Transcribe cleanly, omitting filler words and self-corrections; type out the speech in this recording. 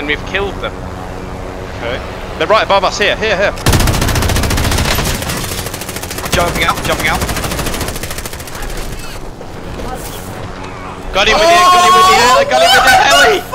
and we've killed them. Okay. They're right above us here, here. Jumping out. Got him with the heli!